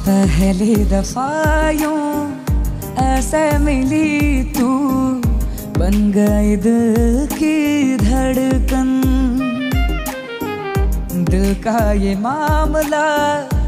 पहली दफा यूं ऐसे मिली तू, बन गई दिल की धड़कन। दिल का ये मामला